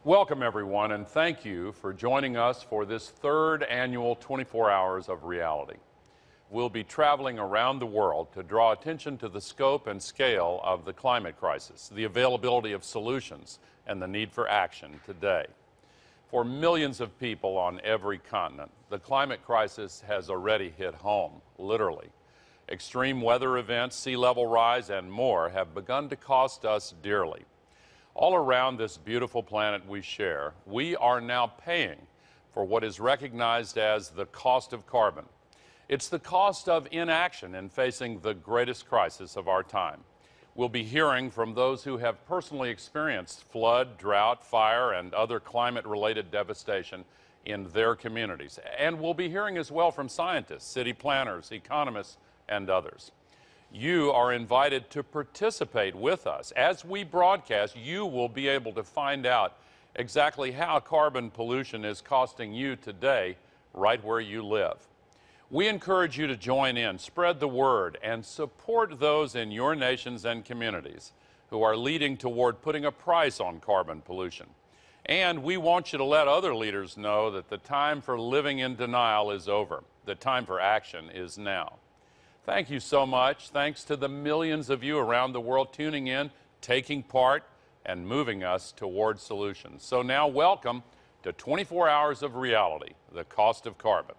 Welcome, everyone, and thank you for joining us for this third annual 24 Hours of Reality. We'll be traveling around the world to draw attention to the scope and scale of the climate crisis, the availability of solutions, and the need for action today. For millions of people on every continent, the climate crisis has already hit home, literally. Extreme weather events, sea level rise, and more have begun to cost us dearly. All around this beautiful planet we share, we are now paying for what is recognized as the cost of carbon. It's the cost of inaction in facing the greatest crisis of our time. We'll be hearing from those who have personally experienced flood, drought, fire, and other climate-related devastation in their communities. And we'll be hearing as well from scientists, city planners, economists, and others. You are invited to participate with us. As we broadcast, you will be able to find out exactly how carbon pollution is costing you today, right where you live. We encourage you to join in, spread the word, and support those in your nations and communities who are leading toward putting a price on carbon pollution. And we want you to let other leaders know that the time for living in denial is over. The time for action is now. Thank you so much. Thanks to the millions of you around the world tuning in, taking part, and moving us toward solutions. So now welcome to 24 Hours of Reality, the cost of carbon.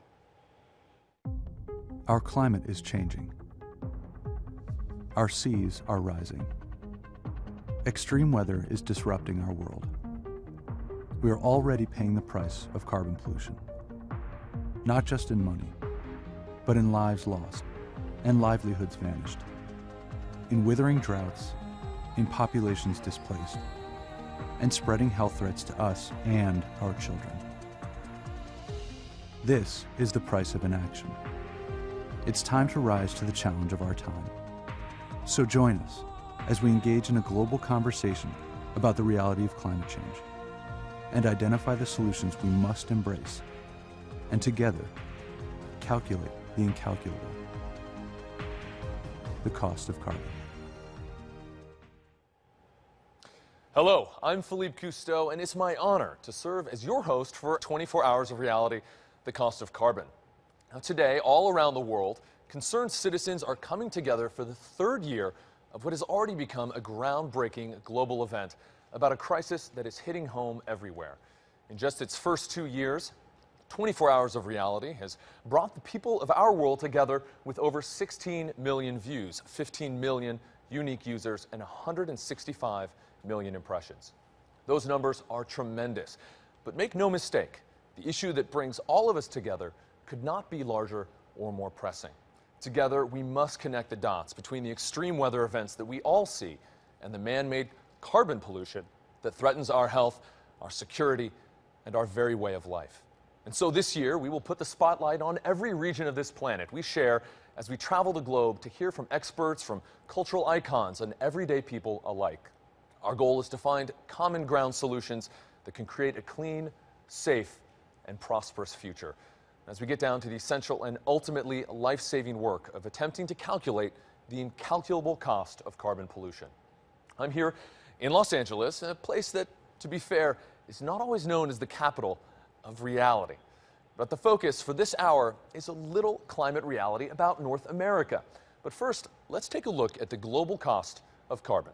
Our climate is changing. Our seas are rising. Extreme weather is disrupting our world. We are already paying the price of carbon pollution, not just in money, but in lives lost and livelihoods vanished, in withering droughts, in populations displaced, and spreading health threats to us and our children. This is the price of inaction. It's time to rise to the challenge of our time. So join us as we engage in a global conversation about the reality of climate change and identify the solutions we must embrace, and together calculate the incalculable, the cost of carbon. Hello, I'm Philippe Cousteau, and it's my honor to serve as your host for 24 Hours of Reality, the cost of carbon. Now, today, all around the world, concerned citizens are coming together for the third year of what has already become a groundbreaking global event about a crisis that is hitting home everywhere. In just its first 2 years, 24 Hours of Reality has brought the people of our world together with over 16 million views, 15 million unique users, and 165 million impressions. Those numbers are tremendous, but make no mistake, the issue that brings all of us together could not be larger or more pressing. Together, we must connect the dots between the extreme weather events that we all see and the man-made carbon pollution that threatens our health, our security, and our very way of life. And so this year, we will put the spotlight on every region of this planet we share as we travel the globe to hear from experts, from cultural icons, and everyday people alike. Our goal is to find common ground solutions that can create a clean, safe, and prosperous future, as we get down to the essential and ultimately life-saving work of attempting to calculate the incalculable cost of carbon pollution. I'm here in Los Angeles, a place that, to be fair, is not always known as the capital of reality. But the focus for this hour is a little climate reality about North America. But first, let's take a look at the global cost of carbon.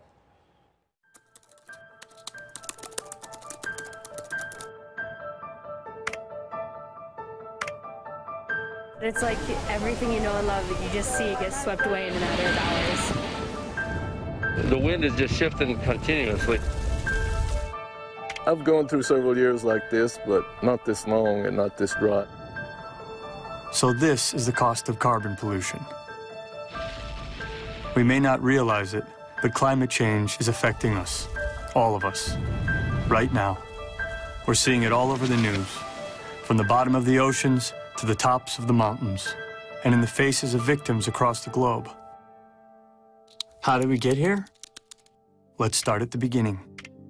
It's like everything you know and love that you just see gets swept away in a matter of hours. The wind is just shifting continuously. I've gone through several years like this, but not this long and not this dry. So this is the cost of carbon pollution. We may not realize it, but climate change is affecting us, all of us, right now. We're seeing it all over the news, from the bottom of the oceans to the tops of the mountains, and in the faces of victims across the globe. How did we get here? Let's start at the beginning.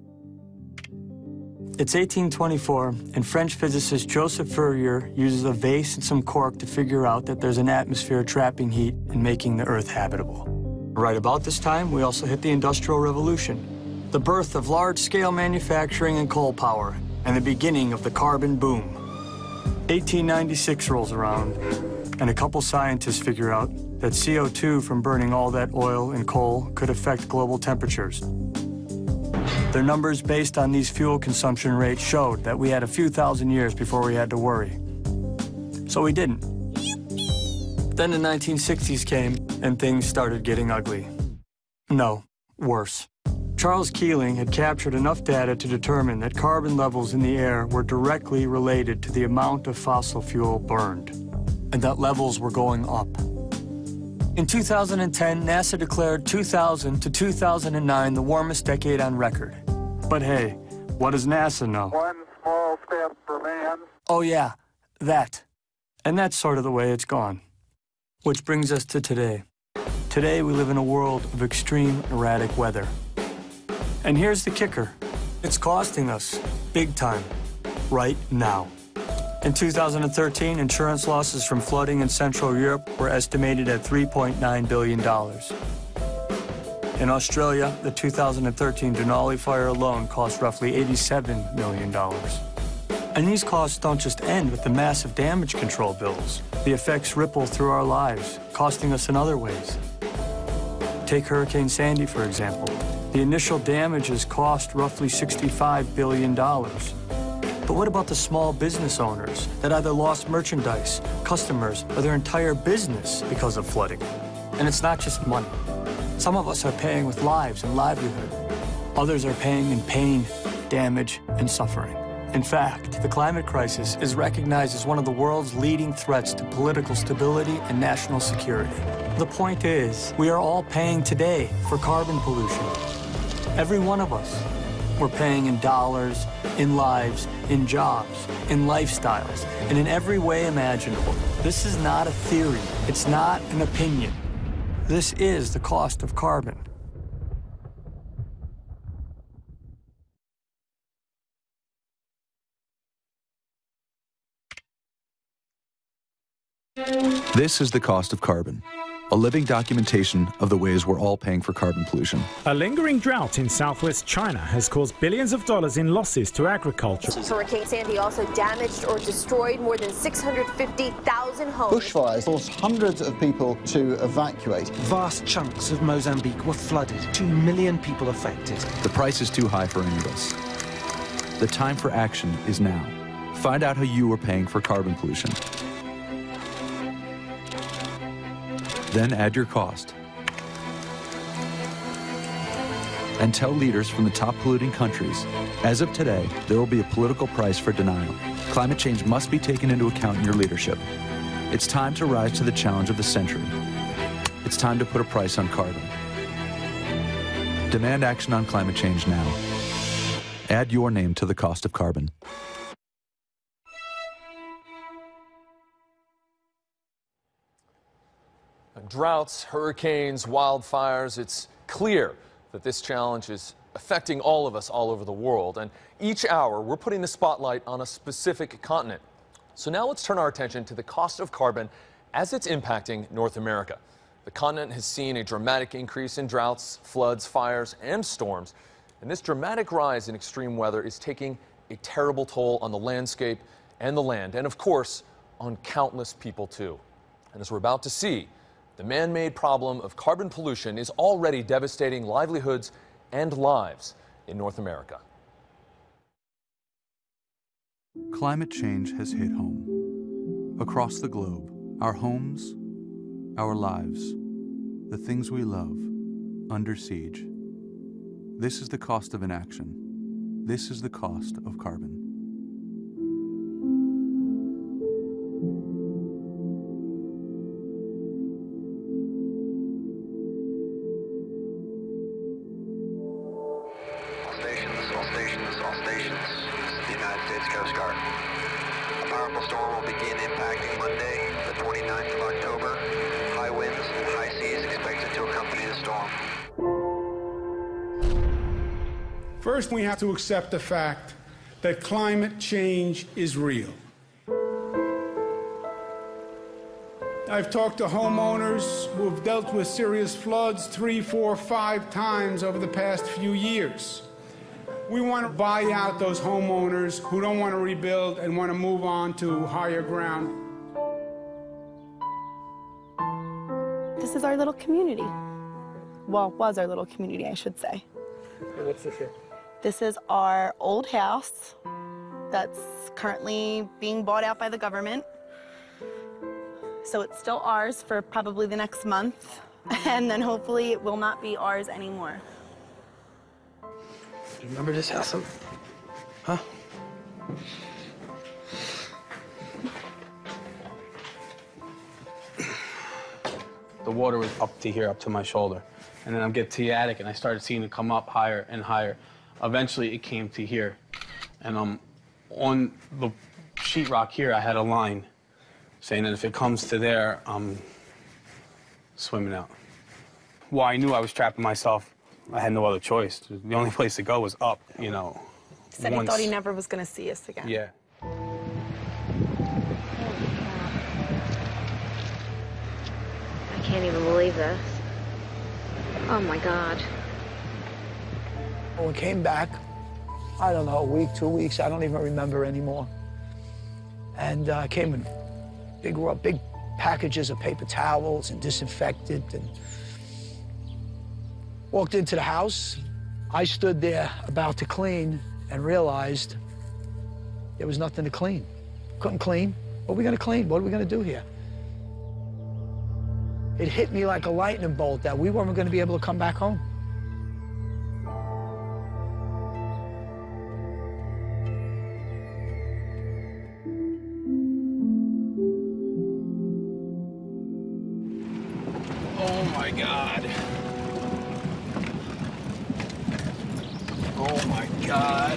It's 1824, and French physicist Joseph Fourier uses a vase and some cork to figure out that there's an atmosphere trapping heat and making the Earth habitable. Right about this time, we also hit the Industrial Revolution. the birth of large-scale manufacturing and coal power, and the beginning of the carbon boom. 1896 rolls around, and a couple scientists figure out that CO2 from burning all that oil and coal could affect global temperatures. Their numbers based on these fuel consumption rates showed that we had a few thousand years before we had to worry. So we didn't. Then the 1960s came, and things started getting ugly. No, worse. Charles Keeling had captured enough data to determine that carbon levels in the air were directly related to the amount of fossil fuel burned, and that levels were going up. In 2010, NASA declared 2000 to 2009 the warmest decade on record. But hey, what does NASA know? One small step for man. Oh yeah, that. And that's sort of the way it's gone. Which brings us to today. Today we live in a world of extreme erratic weather. And here's the kicker. It's costing us big time, right now. In 2013, insurance losses from flooding in Central Europe were estimated at $3.9 billion. In Australia, the 2013 Denali fire alone cost roughly $87 million. And these costs don't just end with the massive damage control bills. The effects ripple through our lives, costing us in other ways. Take Hurricane Sandy, for example. The initial damages cost roughly $65 billion. But what about the small business owners that either lost merchandise, customers, or their entire business because of flooding? And it's not just money. Some of us are paying with lives and livelihood. Others are paying in pain, damage, and suffering. In fact, the climate crisis is recognized as one of the world's leading threats to political stability and national security. The point is, we are all paying today for carbon pollution. Every one of us. We're paying in dollars, in lives, in jobs, in lifestyles, and in every way imaginable. This is not a theory. It's not an opinion. This is the cost of carbon. This is the cost of carbon, a living documentation of the ways we're all paying for carbon pollution. A lingering drought in southwest China has caused billions of dollars in losses to agriculture. Hurricane Sandy also damaged or destroyed more than 650,000 homes. Bushfires forced hundreds of people to evacuate. Vast chunks of Mozambique were flooded. 2 million people affected. The price is too high for any of us. The time for action is now. Find out how you are paying for carbon pollution. Then add your cost. And tell leaders from the top polluting countries, as of today, there will be a political price for denial. Climate change must be taken into account in your leadership. It's time to rise to the challenge of the century. It's time to put a price on carbon. Demand action on climate change now. Add your name to the cost of carbon. Droughts, hurricanes, wildfires, it's clear that this challenge is affecting all of us all over the world. And each hour, we're putting the spotlight on a specific continent. So now let's turn our attention to the cost of carbon as it's impacting North America. The continent has seen a dramatic increase in droughts, floods, fires, and storms. And this dramatic rise in extreme weather is taking a terrible toll on the landscape and the land, and of course, on countless people too. And as we're about to see, the man-made problem of carbon pollution is already devastating livelihoods and lives in North America. Climate change has hit home. Across the globe, our homes, our lives, the things we love, under siege. This is the cost of inaction. This is the cost of carbon. All stations. This is the United States Coast Guard. A powerful storm will begin impacting Monday, the 29th of October. High winds and high seas expected to accompany the storm. First, we have to accept the fact that climate change is real. I've talked to homeowners who have dealt with serious floods 3, 4, 5 times over the past few years. We want to buy out those homeowners who don't want to rebuild and want to move on to higher ground. This is our little community. Well, was our little community, I should say. What's this here? This is our old house that's currently being bought out by the government. So it's still ours for probably the next month, and then hopefully it will not be ours anymore. Do you remember this house? Huh? The water was up to here, up to my shoulder. And then I get to the attic, and I started seeing it come up higher and higher. Eventually, it came to here. And on the sheetrock here, I had a line saying that if it comes to there, I'm swimming out. Well, I knew I was trapping myself. I had no other choice. The only place to go was up, you know. He said he thought he never was going to see us again. Yeah. I can't even believe this. Oh, my God. When we came back, I don't know, a week, 2 weeks, I don't even remember anymore. And came in big packages of paper towels and disinfectant, and walked into the house. I stood there about to clean and realized there was nothing to clean. Couldn't clean. What are we gonna clean? What are we gonna do here? It hit me like a lightning bolt that we weren't gonna be able to come back home. Oh, my God. Oh, my God.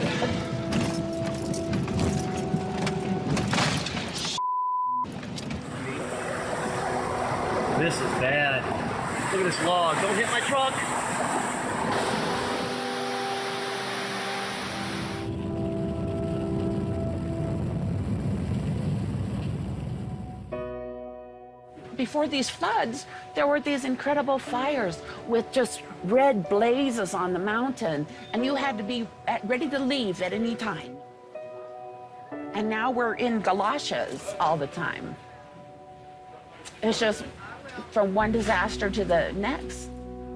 This is bad. Look at this log. Don't hit my truck. Before these floods, there were these incredible fires with just red blazes on the mountain, and you had to be ready to leave at any time. And now we're in galoshes all the time. It's just from one disaster to the next.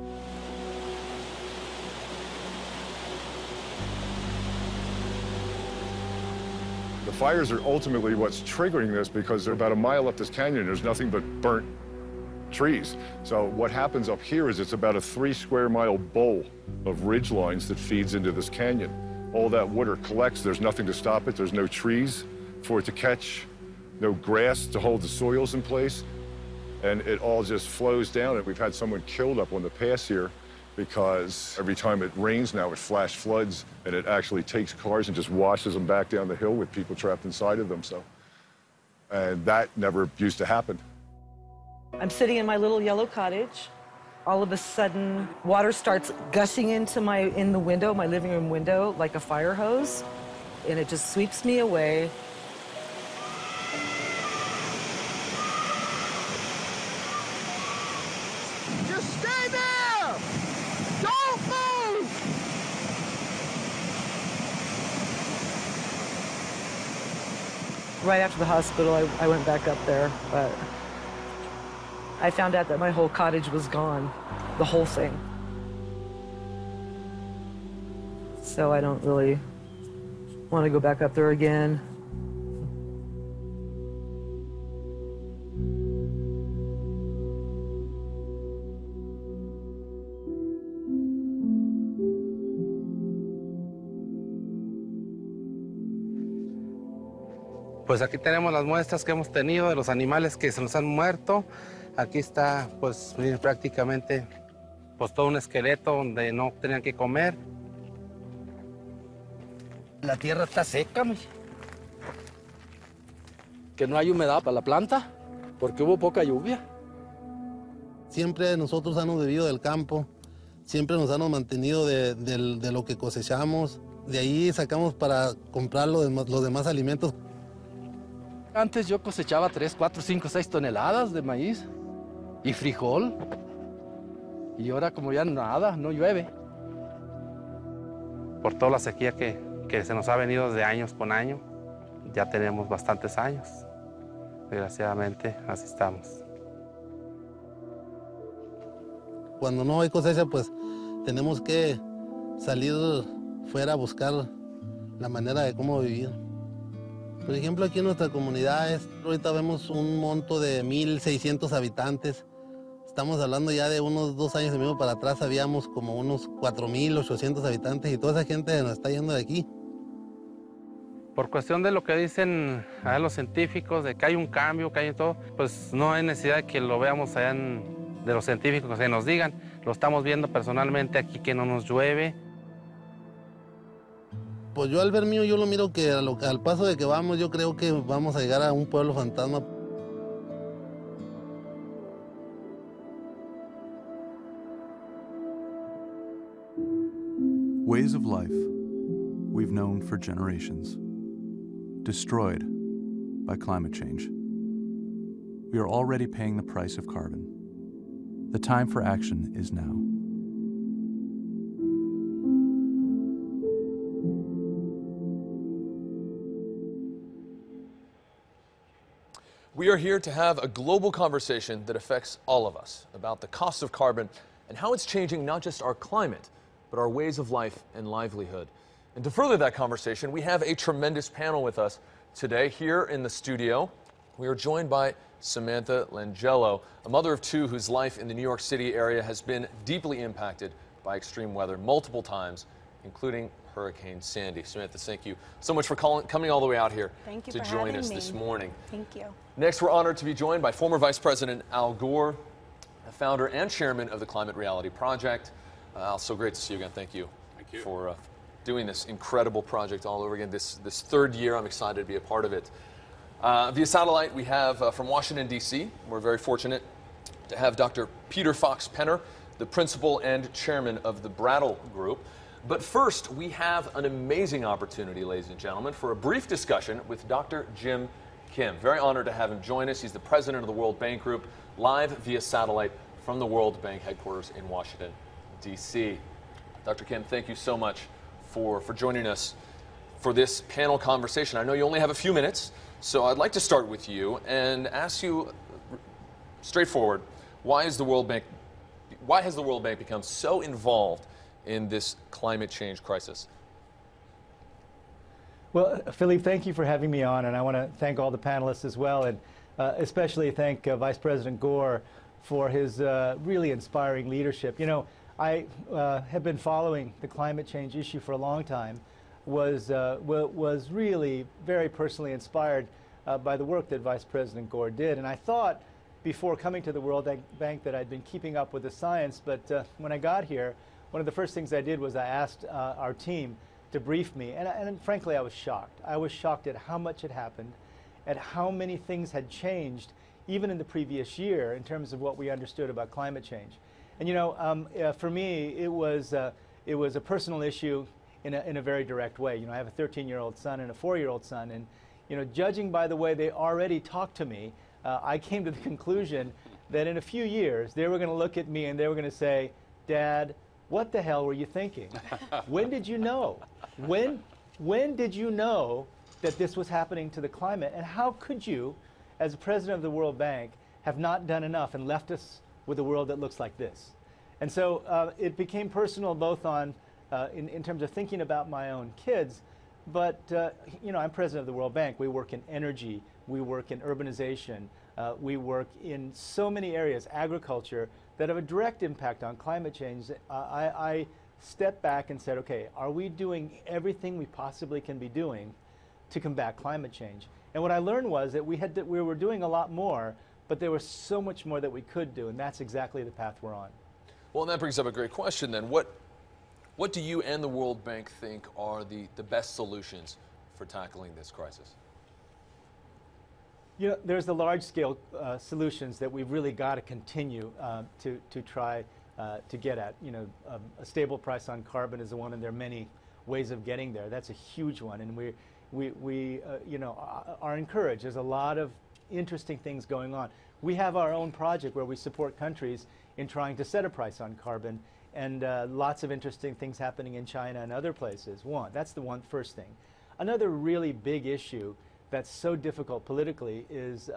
The fires are ultimately what's triggering this, because they're about a mile up this canyon. There's nothing but burnt trees. So what happens up here is it's about a 3 square mile bowl of ridge lines that feeds into this canyon. All that water collects. There's nothing to stop it. There's no trees for it to catch, no grass to hold the soils in place. And it all just flows down. And we've had someone killed up on the pass here because every time it rains now, it flash floods, and it actually takes cars and just washes them back down the hill with people trapped inside of them. So, and that never used to happen. I'm sitting in my little yellow cottage. All of a sudden, water starts gushing into in the window, my living room window, like a fire hose, and it just sweeps me away. Just stay there! Don't move! Right after the hospital, I went back up there, but I found out that my whole cottage was gone, the whole thing. So I don't really want to go back up there again. Pues aquí tenemos las muestras que hemos tenido de los animales que se nos han muerto. Aquí está, pues, miren, prácticamente, pues, todo un esqueleto donde no tenían que comer. La tierra está seca, que no hay humedad para la planta, porque hubo poca lluvia. Siempre nosotros hemos vivido del campo, siempre nos hemos mantenido de lo que cosechamos. De ahí sacamos para comprar los demás alimentos. Antes yo cosechaba 3, 4, 5, 6 toneladas de maíz y frijol. Y ahora como ya nada, no llueve. Por toda la sequía que se nos ha venido de años con año, ya tenemos bastantes años. Desgraciadamente, así estamos. Cuando no hay cosecha, pues tenemos que salir fuera a buscar la manera de cómo vivir. Por ejemplo, aquí en nuestra comunidad, ahorita vemos un monto de 1,600 habitantes. Estamos hablando ya de unos 2 años y medio para atrás, habíamos como unos 4,800 habitantes y toda esa gente nos está yendo de aquí. Por cuestión de lo que dicen los científicos, de que hay un cambio, que hay todo, pues no hay necesidad de que lo veamos allá de los científicos que nos digan. Lo estamos viendo personalmente aquí que no nos llueve. Pues yo al ver mío, yo lo miro que al paso de que vamos, yo creo que vamos a llegar a un pueblo fantasma. Ways of life we've known for generations, destroyed by climate change. We are already paying the price of carbon. The time for action is now. We are here to have a global conversation that affects all of us about the cost of carbon and how it's changing not just our climate, but our ways of life and livelihood. And to further that conversation, we have a tremendous panel with us today here in the studio. We are joined by Samantha Langello, a mother of 2 whose life in the New York City area has been deeply impacted by extreme weather multiple times, including Hurricane Sandy. Samantha, thank you so much for coming all the way out here to join us this morning. Thank you. Next, we're honored to be joined by former Vice President Al Gore, the founder and chairman of the Climate Reality Project. Al, so great to see you again. Thank you for doing this incredible project all over again. This 3rd year, I'm excited to be a part of it. Via satellite, we have from Washington, D.C., we're very fortunate to have Dr. Peter Fox Penner, the principal and chairman of the Brattle Group. But first, we have an amazing opportunity, ladies and gentlemen, for a brief discussion with Dr. Jim Kim. Very honored to have him join us. He's the president of the World Bank Group, live via satellite from the World Bank headquarters in Washington, D.C. Dr. Kim, thank you so much for joining us for this panel conversation. I know you only have a few minutes, so I'd like to start with you and ask you straightforward, why has the World Bank become so involved in this climate change crisis? Well, Philippe, thank you for having me on, and I want to thank all the panelists as well, and especially thank Vice President Gore for his really inspiring leadership. You know, I have been following the climate change issue for a long time, was really very personally inspired by the work that Vice President Gore did, and I thought before coming to the World Bank that I'd been keeping up with the science, but when I got here, one of the first things I did was I asked our team to brief me, and frankly I was shocked. I was shocked at how much had happened, at how many things had changed even in the previous year in terms of what we understood about climate change. And you know, for me, it was a personal issue in a very direct way. You know, I have a 13-year-old son and a 4-year-old son, and you know, judging by the way they already talk to me, I came to the conclusion that in a few years they were going to look at me and they were going to say, "Dad, what the hell were you thinking? When did you know? When did you know that this was happening to the climate? And how could you, as president of the World Bank, have not done enough and left us with a world that looks like this?" And so it became personal both on, in terms of thinking about my own kids, but you know, I'm president of the World Bank. We work in energy, we work in urbanization, we work in so many areas, agriculture, that have a direct impact on climate change. I stepped back and said, okay, are we doing everything we possibly can be doing to combat climate change? And what I learned was that we were doing a lot more, but there was so much more that we could do, and that's exactly the path we're on. Well, and that brings up a great question then. What do you and the World Bank think are the best solutions for tackling this crisis? You know, there's the large-scale solutions that we've really got to continue to try to get at. You know, a stable price on carbon is the one, and there are many ways of getting there. That's a huge one, and we you know, are encouraged. There's a lot of interesting things going on. We have our own project where we support countries in trying to set a price on carbon, and lots of interesting things happening in China and other places. That's the first thing. Another really big issue that's so difficult politically is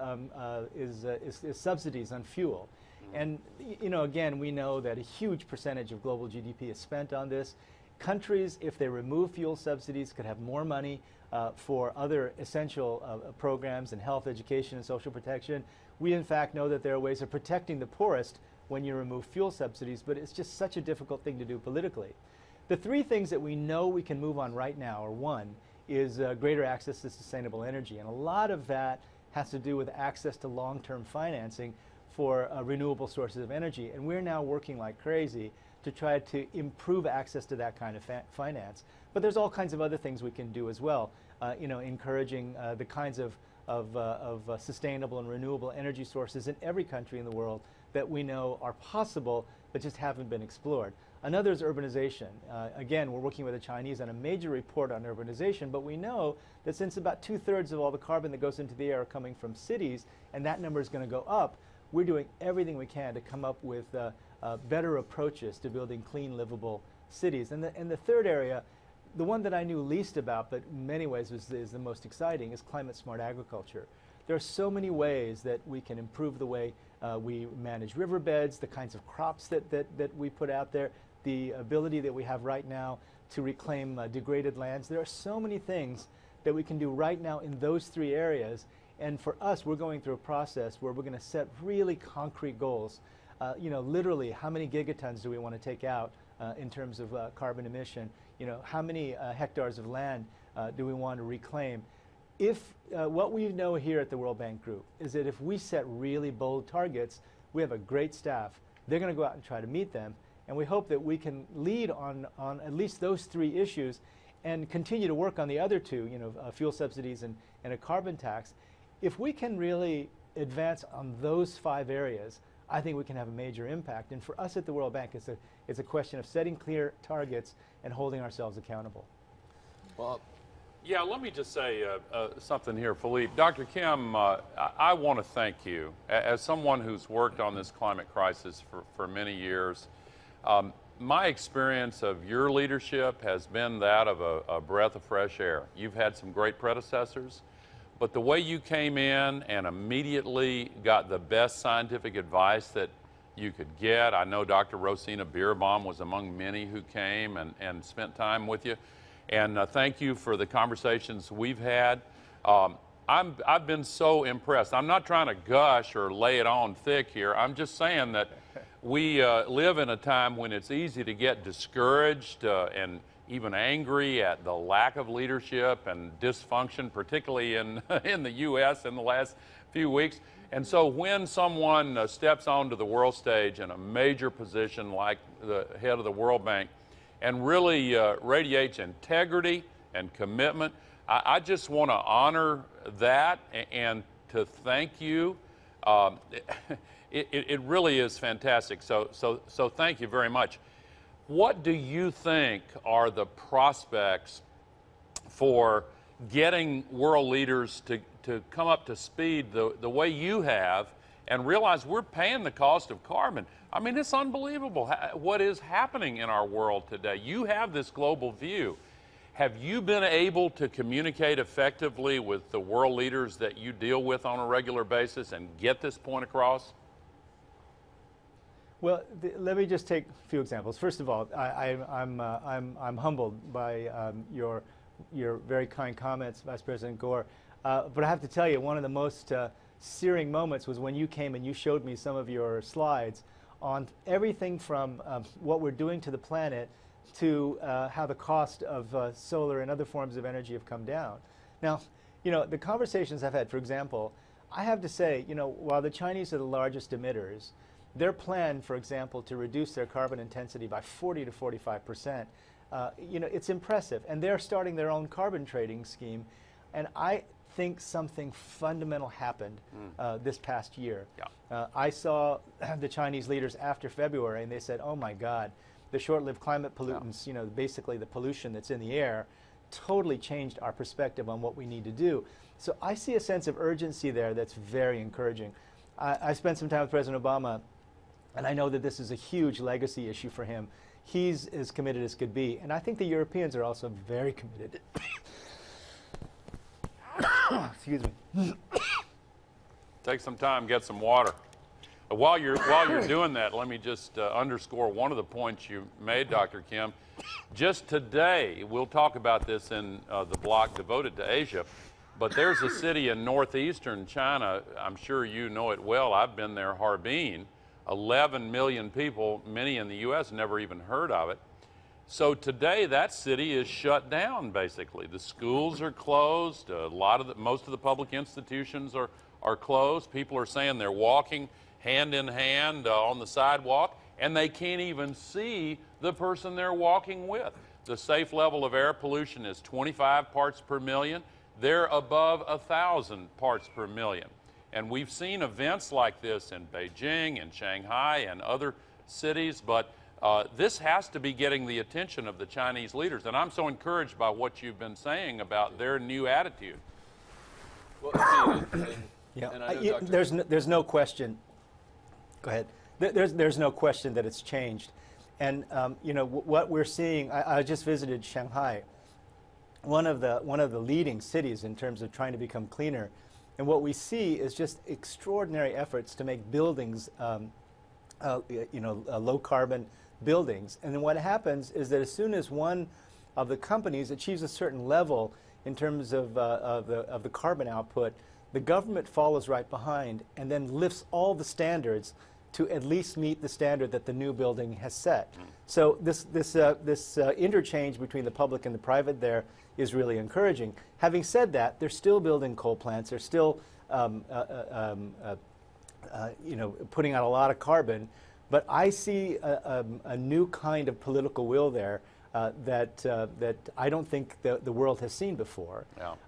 subsidies on fuel. And you know, again, we know that a huge percentage of global GDP is spent on this. Countries, if they remove fuel subsidies, could have more money for other essential programs in health, education, and social protection. We, in fact, know that there are ways of protecting the poorest when you remove fuel subsidies, but it's just such a difficult thing to do politically. The three things that we know we can move on right now are: one is greater access to sustainable energy, and a lot of that has to do with access to long-term financing for renewable sources of energy, and we're now working like crazy to try to improve access to that kind of finance. But there's all kinds of other things we can do as well, you know, encouraging the kinds of sustainable and renewable energy sources in every country in the world that we know are possible but just haven't been explored. Another is urbanization. Again, we're working with the Chinese on a major report on urbanization, but we know that since about 2/3 of all the carbon that goes into the air are coming from cities, and that number is going to go up, we're doing everything we can to come up with better approaches to building clean, livable cities. And the third area, the one that I knew least about, but in many ways is the most exciting, is climate-smart agriculture. There are so many ways that we can improve the way we manage riverbeds, the kinds of crops that we put out there, the ability that we have right now to reclaim degraded lands. There are so many things that we can do right now in those three areas. And for us, we're going through a process where we're going to set really concrete goals. You know, literally, how many gigatons do we want to take out in terms of carbon emission? You know, how many hectares of land do we want to reclaim? If what we know here at the World Bank Group is that if we set really bold targets, we have a great staff. They're going to go out and try to meet them. And we hope that we can lead on at least those three issues and continue to work on the other two, you know, fuel subsidies and a carbon tax. If we can really advance on those 5 areas, I think we can have a major impact. And for us at the World Bank, it's a question of setting clear targets and holding ourselves accountable. Well, yeah, let me just say something here, Philippe. Dr. Kim, I want to thank you. As someone who's worked on this climate crisis for many years, my experience of your leadership has been that of a breath of fresh air. You've had some great predecessors, but the way you came in and immediately got the best scientific advice that you could get. I know Dr. Rosina Bierbaum was among many who came and spent time with you. And thank you for the conversations we've had. I've been so impressed. I'm not trying to gush or lay it on thick here. I'm just saying that we live in a time when it's easy to get discouraged and even angry at the lack of leadership and dysfunction, particularly in the U.S. in the last few weeks. And so when someone steps onto the world stage in a major position like the head of the World Bank and really radiates integrity and commitment, I just want to honor that and to thank you. It really is fantastic. So thank you very much. What do you think are the prospects for getting world leaders to come up to speed the way you have and realize we're paying the cost of carbon? I mean, it's unbelievable what is happening in our world today. You have this global view. Have you been able to communicate effectively with the world leaders that you deal with on a regular basis and get this point across? Well, let me just take a few examples. First of all, I'm humbled by your very kind comments, Vice President Gore. But I have to tell you, one of the most searing moments was when you came and you showed me some of your slides on everything from what we're doing to the planet to how the cost of solar and other forms of energy have come down. Now, you know, the conversations I've had, for example, I have to say, you know, while the Chinese are the largest emitters, their plan, for example, to reduce their carbon intensity by 40 to 45%, you know, it's impressive. And they're starting their own carbon trading scheme. And I think something fundamental happened this past year. Yeah. I saw the Chinese leaders after February, and they said, oh my God, the short-lived climate pollutants, you know, basically the pollution that's in the air, totally changed our perspective on what we need to do. So I see a sense of urgency there that's very encouraging. I spent some time with President Obama, and I know that this is a huge legacy issue for him. He's as committed as could be, and I think the Europeans are also very committed. Excuse me. Take some time, get some water. While you're doing that, let me just underscore one of the points you made, Dr. Kim. Just today, we'll talk about this in the block devoted to Asia, but there's a city in northeastern China, I'm sure you know it well, I've been there, Harbin, 11 million people, many in the U.S. never even heard of it. So today, that city is shut down, basically. The schools are closed, most of the public institutions are closed. People are saying they're walking hand in hand on the sidewalk, and they can't even see the person they're walking with. The safe level of air pollution is 25 parts per million. They're above 1,000 parts per million. And we've seen events like this in Beijing and Shanghai and other cities, but this has to be getting the attention of the Chinese leaders. And I'm so encouraged by what you've been saying about their new attitude. Well, there's no question. Go ahead. There's no question that it's changed. And you know, what we're seeing, I just visited Shanghai, one of the leading cities in terms of trying to become cleaner. And what we see is just extraordinary efforts to make buildings, low carbon buildings. And then what happens is that as soon as one of the companies achieves a certain level in terms of the carbon output, the government follows right behind and then lifts all the standards to at least meet the standard that the new building has set. So this interchange between the public and the private there is really encouraging. Having said that, they're still building coal plants. They're still putting out a lot of carbon. But I see a new kind of political will there that I don't think the world has seen before.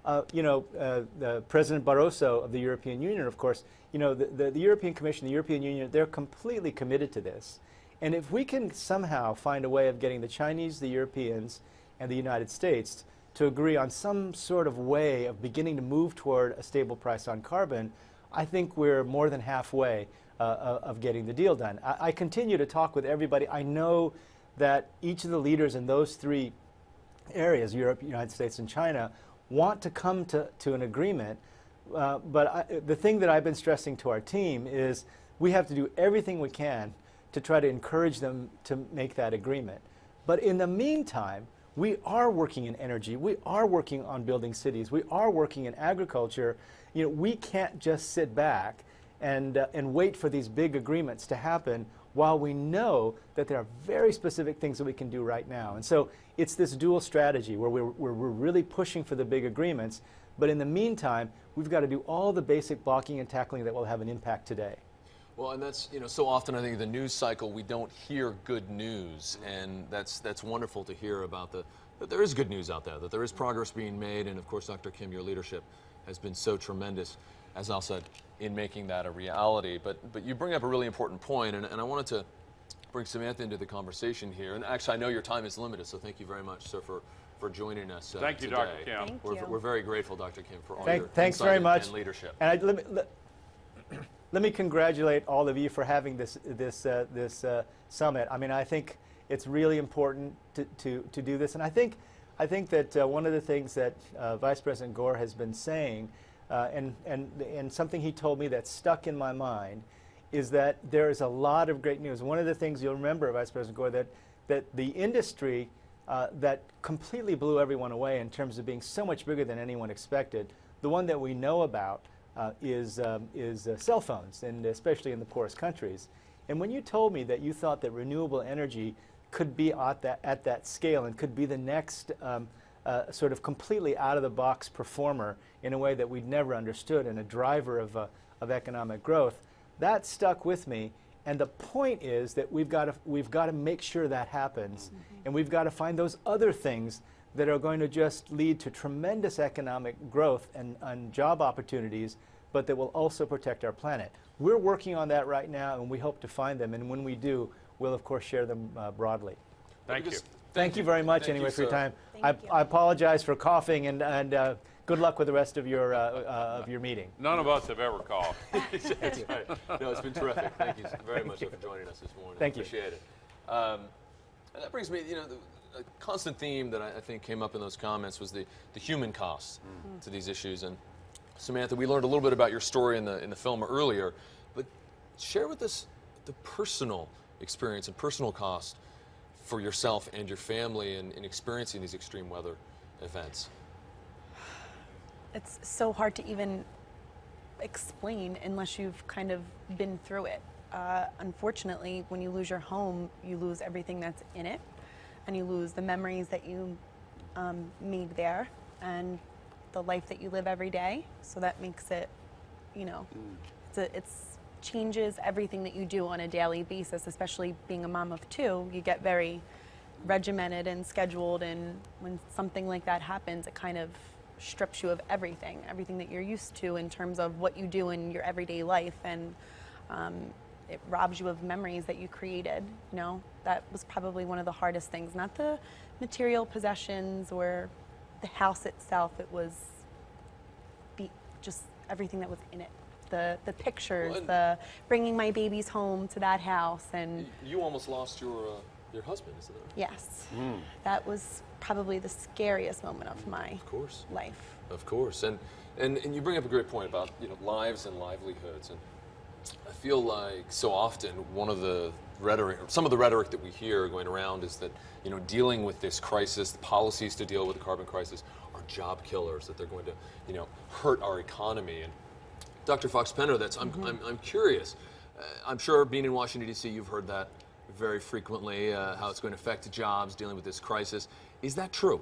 Yeah. President Barroso of the European Union, of course, the European Commission, the European Union, they're completely committed to this. And if we can somehow find a way of getting the Chinese, the Europeans, and the United States to agree on some sort of way of beginning to move toward a stable price on carbon, I think we're more than halfway of getting the deal done. I continue to talk with everybody. I know that each of the leaders in those three areas, Europe, United States, and China, want to come to an agreement. But the thing that I've been stressing to our team is we have to do everything we can to try to encourage them to make that agreement. But in the meantime, we are working in energy. We are working on building cities. We are working in agriculture. We can't just sit back and wait for these big agreements to happen while we know that there are very specific things that we can do right now. And so it's this dual strategy where we're really pushing for the big agreements, but in the meantime, we've got to do all the basic blocking and tackling that will have an impact today. Well, and that's, so often I think the news cycle, we don't hear good news, and that's wonderful to hear about that there is good news out there, that there is progress being made, and of course, Dr. Kim, your leadership has been so tremendous, as Al said, in making that a reality. But you bring up a really important point, and I wanted to bring Samantha into the conversation here. And actually, I know your time is limited, so thank you very much, sir, for joining us Thank you, today. Dr. Kim. Thank you. We're very grateful, Dr. Kim, for all your thanks very much. and leadership. And let me congratulate all of you for having this summit. I mean, I think it's really important to do this, and I think that one of the things that Vice President Gore has been saying, and something he told me that stuck in my mind, is that there is a lot of great news. One of the things you'll remember, Vice President Gore, that the industry that completely blew everyone away in terms of being so much bigger than anyone expected, the one that we know about is cell phones, and especially in the poorest countries. And when you told me that you thought that renewable energy could be at that scale and could be the next sort of completely out-of-the-box performer in a way that we'd never understood and a driver of economic growth, that stuck with me. And the point is that we've got to make sure that happens, and we've got to find those other things that are going to just lead to tremendous economic growth and job opportunities, but that will also protect our planet. We're working on that right now, and we hope to find them. And when we do, we'll of course share them broadly. Thank you. Thank you very much anyway for your time. I apologize for coughing and good luck with the rest of your meeting. None of us have ever coughed. That's right. No, it's been terrific. Thank you very much for joining us this morning. Thank you. Appreciate it. And that brings me, a constant theme that I think came up in those comments was the human costs to these issues. And Samantha, we learned a little bit about your story in the film earlier, but share with us the personal experience and personal cost for yourself and your family in experiencing these extreme weather events. It's so hard to even explain unless you've kind of been through it. Unfortunately, when you lose your home, you lose everything that's in it, and you lose the memories that you made there and the life that you live every day. So that makes it, it's changes everything that you do on a daily basis, especially being a mom of two. You get very regimented and scheduled, and when something like that happens, it kind of strips you of everything that you're used to in terms of what you do in your everyday life, and it robs you of memories that you created. That was probably one of the hardest things, not the material possessions or the house itself. It was just everything that was in it. The pictures, the bringing my babies home to that house. And you almost lost your husband, isn't it? Yes. That was probably the scariest moment of my life. Of course. And you bring up a great point about lives and livelihoods. And I feel like so often some of the rhetoric that we hear going around is that dealing with this crisis, the policies to deal with the carbon crisis are job killers, that they're going to hurt our economy. And Dr. Fox-Penner, I'm curious. I'm sure being in Washington, D.C., you've heard that very frequently, how it's going to affect jobs, dealing with this crisis. Is that true?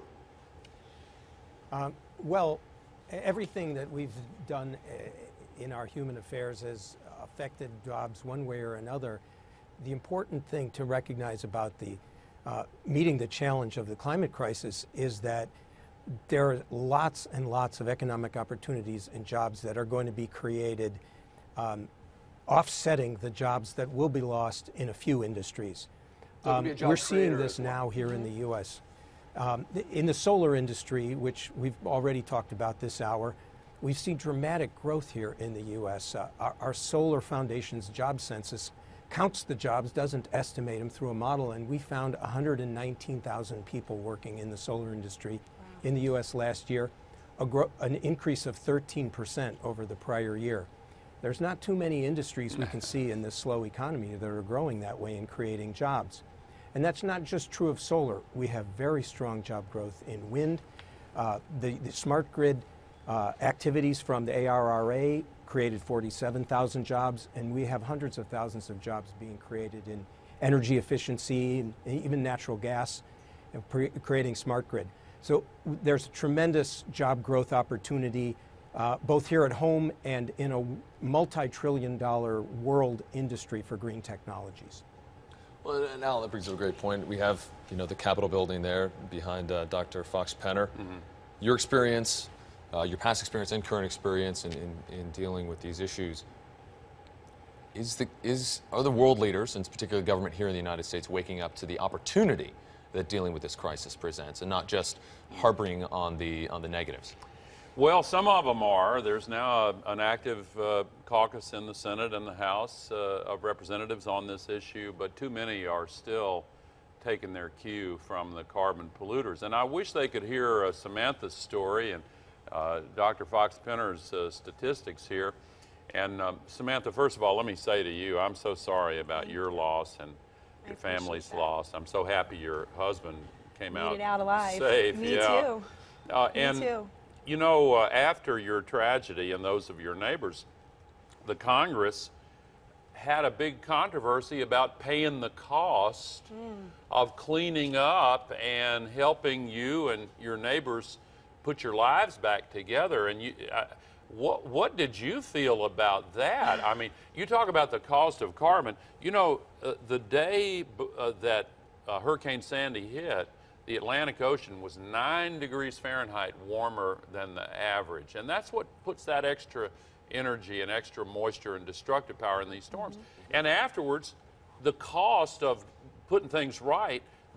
Well, everything that we've done in our human affairs has affected jobs one way or another. The important thing to recognize about the meeting the challenge of the climate crisis is that there are lots and lots of economic opportunities and jobs that are going to be created, offsetting the jobs that will be lost in a few industries. We're seeing this now here in the U.S. In the solar industry, which we've already talked about this hour, we've seen dramatic growth here in the U.S. Our Solar Foundation's job census counts the jobs, doesn't estimate them through a model, and we found 119,000 people working in the solar industry in the U.S. last year, an increase of 13% over the prior year. There's not too many industries we can see in this slow economy that are growing that way and creating jobs. And that's not just true of solar. We have very strong job growth in wind. The smart grid activities from the ARRA created 47,000 jobs, and we have hundreds of thousands of jobs being created in energy efficiency and even natural gas, and creating smart grid. So there's a tremendous job growth opportunity both here at home and in a multi-trillion-dollar world industry for green technologies. Well, and Al, that brings up a great point. We have, the Capitol building there behind Dr. Fox-Penner. Your experience, your past experience and current experience in dealing with these issues, are the world leaders, and particularly government here in the United States, waking up to the opportunity that dealing with this crisis presents, and not just harboring on the negatives? Well, some of them are. There's now an active caucus in the Senate and the House of Representatives on this issue, but too many are still taking their cue from the carbon polluters. And I wish they could hear Samantha's story and Dr. Fox-Penner's statistics here. And Samantha, first of all, let me say to you, I'm so sorry about your loss and your family's loss. I'm so happy your husband came out alive. Safe. Me too. Me too. After your tragedy and those of your neighbors, the Congress had a big controversy about paying the cost of cleaning up and helping you and your neighbors put your lives back together. And what did you feel about that? I mean, you talk about the cost of carbon. The day that Hurricane Sandy hit, the Atlantic Ocean was 9 degrees Fahrenheit warmer than the average. And that's what puts that extra energy and extra moisture and destructive power in these storms. And afterwards, the cost of putting things right,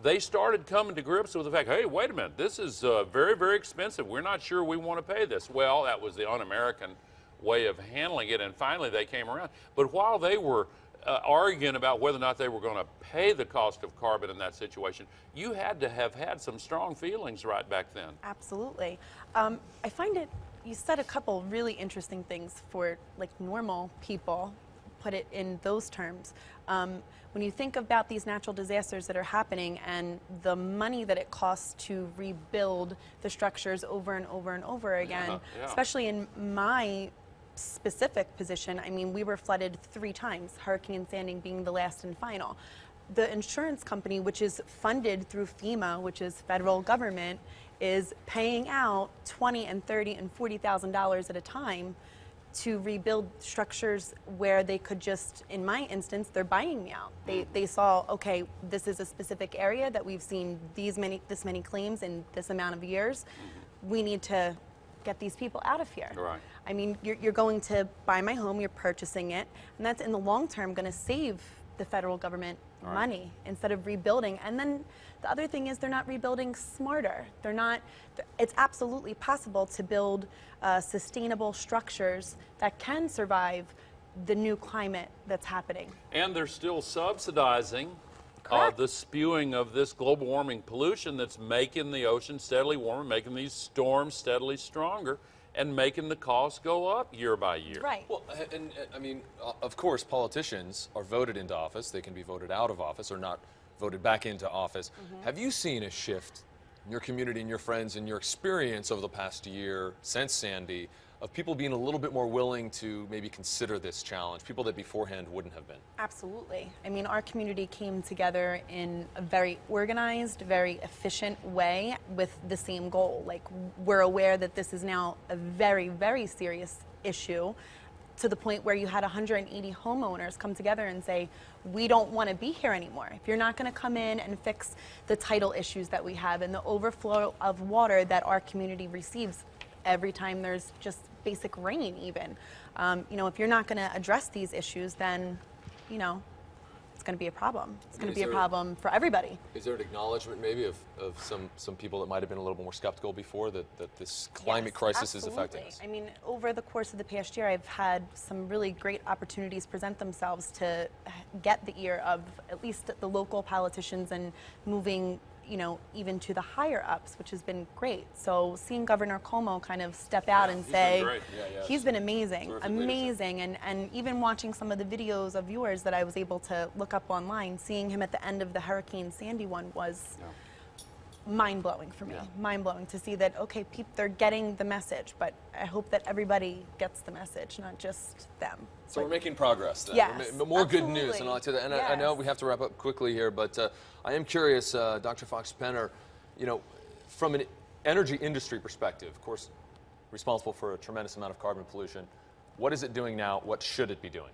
they started coming to grips with the fact, hey, wait a minute, this is very, very expensive. We're not sure we want to pay this. Well, that was the un-American way of handling it, and finally they came around. But while they were arguing about whether or not they were going to pay the cost of carbon in that situation, you had to have had some strong feelings right back then. Absolutely. I find it, you said a couple really interesting things for like normal people, put it in those terms. When you think about these natural disasters that are happening and the money that it costs to rebuild the structures over and over and over again, especially in my specific position, I mean, we were flooded 3 times, Hurricane Sandy being the last and final. The insurance company, which is funded through FEMA, which is federal government, is paying out $20,000 and $30,000 and $40,000 at a time to rebuild structures where they could just, in my instance, they're buying me out. They saw, okay, this is a specific area that we've seen this many claims in this amount of years. We need to get these people out of here. Right. I mean, you're going to buy my home, you're purchasing it, and that's in the long term going to save the federal government money instead of rebuilding. And then the other thing is they're not rebuilding smarter. They're not, it's absolutely possible to build sustainable structures that can survive the new climate that's happening. And they're still subsidizing the spewing of this global warming pollution that's making the ocean steadily warmer, making these storms steadily stronger, and making the costs go up year by year. Right. Well, and I mean, of course, politicians are voted into office. They can be voted out of office or not voted back into office. Have you seen a shift in your community and your friends and your experience over the past year since Sandy of people being a little bit more willing to maybe consider this challenge, people that beforehand wouldn't have been? Absolutely. I mean, our community came together in a very organized, very efficient way with the same goal. Like, we're aware that this is now a very, very serious issue, to the point where you had 180 homeowners come together and say, we don't want to be here anymore. If you're not going to come in and fix the tidal issues that we have and the overflow of water that our community receives every time there's just basic rain even, you know, if you're not going to address these issues, then, you know, it's going to be a problem. It's going to be a problem for everybody. Is there an acknowledgement maybe of some people that might have been a little more skeptical before that this climate crisis is affecting us? I mean, over the course of the past year, I've had some really great opportunities present themselves to get the ear of at least the local politicians and moving, you know, even to the higher ups, which has been great. So seeing Governor Cuomo kind of step out and say, he's been amazing, amazing. And even watching some of the videos of yours that I was able to look up online, seeing him at the end of the Hurricane Sandy one was mind-blowing for me. Mind-blowing to see that, okay, they're getting the message, but I hope that everybody gets the message, not just them. So we're making progress then. Yes, more good news. And I know we have to wrap up quickly here, but I am curious, Dr. Fox-Penner, you know, from an energy industry perspective, of course, responsible for a tremendous amount of carbon pollution, what is it doing now? What should it be doing?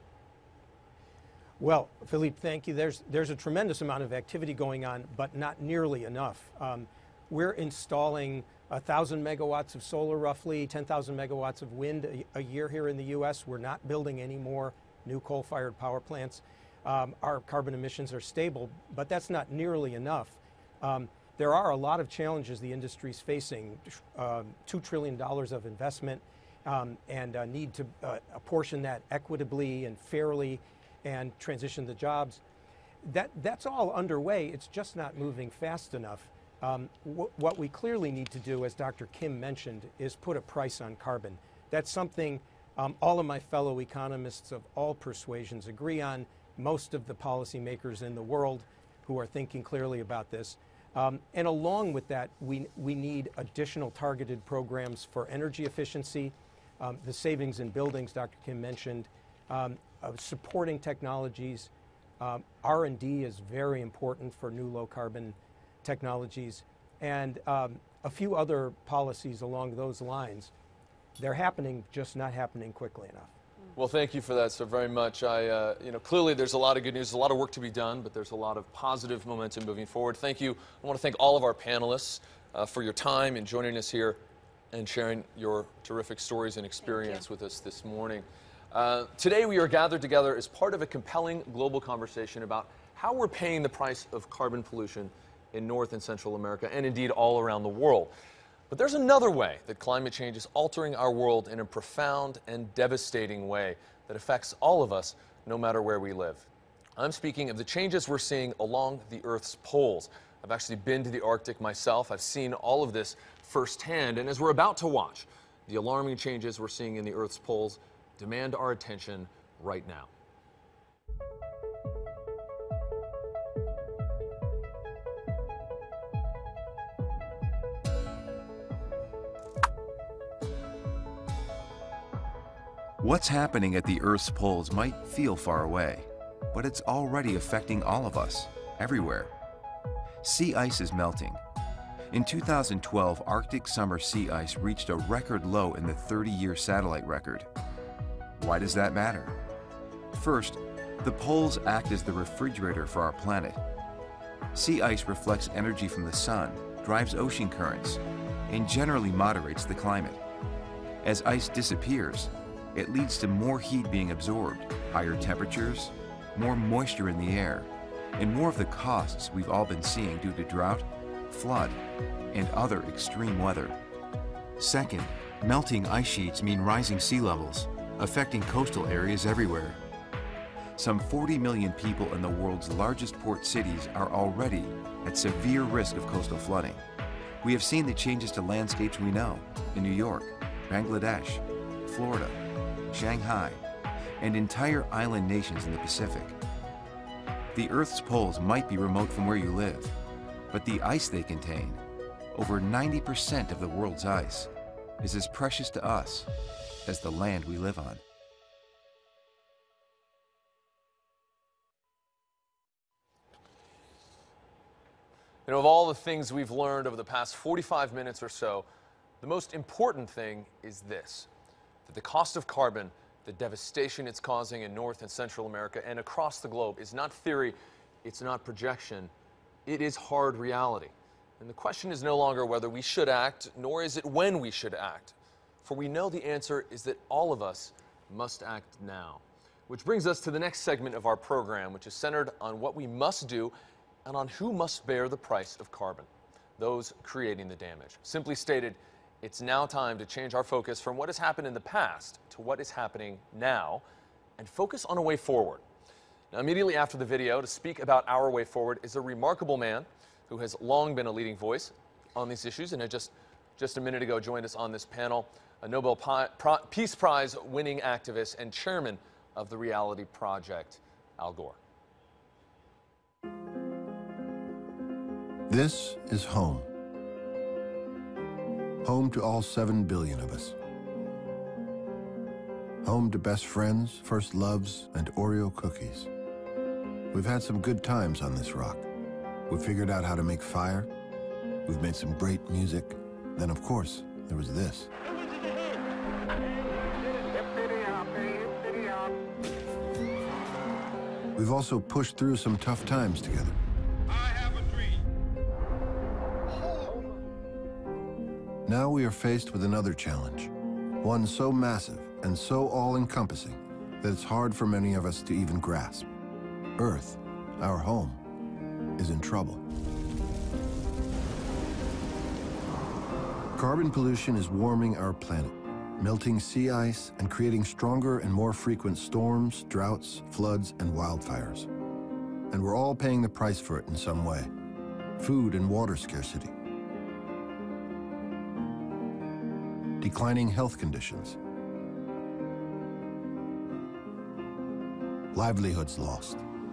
Well, Philippe, thank you. There's a tremendous amount of activity going on, but not nearly enough. We're installing 1,000 megawatts of solar, roughly 10,000 megawatts of wind a year here in the U.S. We're not building any more new coal-fired power plants. Our carbon emissions are stable, but that's not nearly enough. There are a lot of challenges the industry's facing, $2 trillion of investment, and need to apportion that equitably and fairly and transition the jobs. That's all underway. It's just not moving fast enough. What we clearly need to do, as Dr. Kim mentioned, is put a price on carbon. That's something all of my fellow economists of all persuasions agree on, most of the policymakers in the world who are thinking clearly about this. And along with that, we need additional targeted programs for energy efficiency, the savings in buildings Dr. Kim mentioned, supporting technologies. R&D is very important for new low-carbon technologies, and a few other policies along those lines. They're happening, just not happening quickly enough. Well, thank you for that so very much. You know, clearly there's a lot of good news, there's a lot of work to be done, but there's a lot of positive momentum moving forward. Thank you. I want to thank all of our panelists for your time and joining us here and sharing your terrific stories and experience with us this morning. Today we are gathered together as part of a compelling global conversation about how we're paying the price of carbon pollution in North and Central America, and indeed all around the world. But there's another way that climate change is altering our world in a profound and devastating way that affects all of us, no matter where we live. I'm speaking of the changes we're seeing along the Earth's poles. I've actually been to the Arctic myself. I've seen all of this firsthand, and as we're about to watch, the alarming changes we're seeing in the Earth's poles demand our attention right now. What's happening at the Earth's poles might feel far away, but it's already affecting all of us, everywhere. Sea ice is melting. In 2012, Arctic summer sea ice reached a record low in the 30-year satellite record. Why does that matter? First, the poles act as the refrigerator for our planet. Sea ice reflects energy from the sun, drives ocean currents, and generally moderates the climate. As ice disappears, it leads to more heat being absorbed, higher temperatures, more moisture in the air, and more of the costs we've all been seeing due to drought, flood, and other extreme weather. Second, melting ice sheets mean rising sea levels, affecting coastal areas everywhere. Some 40 million people in the world's largest port cities are already at severe risk of coastal flooding. We have seen the changes to landscapes we know in New York, Bangladesh, Florida, Shanghai, and entire island nations in the Pacific. The Earth's poles might be remote from where you live, but the ice they contain, over 90% of the world's ice, is as precious to us as the land we live on. You know, of all the things we've learned over the past 45 minutes or so, the most important thing is this: that the cost of carbon, the devastation it's causing in North and Central America and across the globe, is not theory, it's not projection, it is hard reality. And the question is no longer whether we should act, nor is it when we should act. For we know the answer is that all of us must act now. Which brings us to the next segment of our program, which is centered on what we must do and on who must bear the price of carbon: those creating the damage. Simply stated, it's now time to change our focus from what has happened in the past to what is happening now and focus on a way forward. Now, immediately after the video, to speak about our way forward is a remarkable man who has long been a leading voice on these issues and had just a minute ago joined us on this panel, a Nobel Peace Prize winning activist and chairman of the Reality Project, Al Gore. This is home. Home to all 7 billion of us. Home to best friends, first loves, and Oreo cookies. We've had some good times on this rock. We've figured out how to make fire. We've made some great music. Then, of course, there was this. We've also pushed through some tough times together. Now we are faced with another challenge, one so massive and so all-encompassing that it's hard for many of us to even grasp. Earth, our home, is in trouble. Carbon pollution is warming our planet, melting sea ice and creating stronger and more frequent storms, droughts, floods, and wildfires. And we're all paying the price for it in some way: food and water scarcity, declining health conditions, livelihoods lost,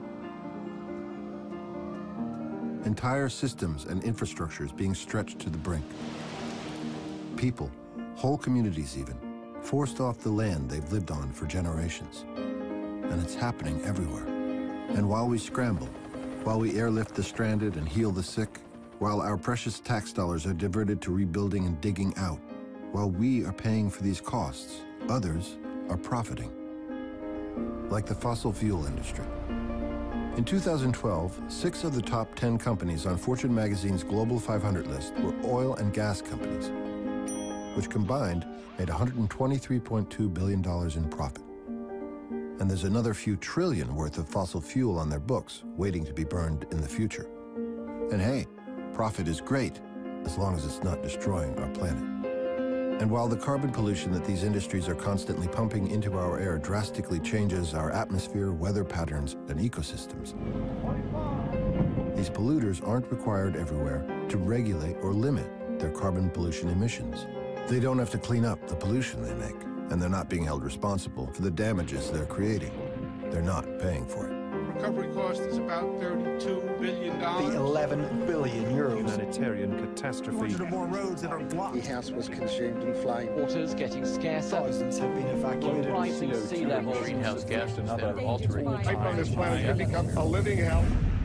entire systems and infrastructures being stretched to the brink, people, whole communities even, forced off the land they've lived on for generations. And it's happening everywhere. And while we scramble, while we airlift the stranded and heal the sick, while our precious tax dollars are diverted to rebuilding and digging out, while we are paying for these costs, others are profiting. Like the fossil fuel industry. In 2012, 6 of the top 10 companies on Fortune magazine's Global 500 list were oil and gas companies, which combined made $123.2 billion in profit. And there's another few trillion worth of fossil fuel on their books waiting to be burned in the future. And hey, Profit is great, as long as it's not destroying our planet. And while the carbon pollution that these industries are constantly pumping into our air drastically changes our atmosphere, weather patterns, and ecosystems, these polluters aren't required everywhere to regulate or limit their carbon pollution emissions. They don't have to clean up the pollution they make, and they're not being held responsible for the damages they're creating. They're not paying for it. Recovery cost is about $32 billion. The 11 billion euros. Humanitarian catastrophe. 100 more roads that are blocked. The house was consumed in flame. Water's getting scarcer. Thousands have been evacuated. Rising sea levels. Greenhouse gases that are altering. Life on this planet can become a living hell.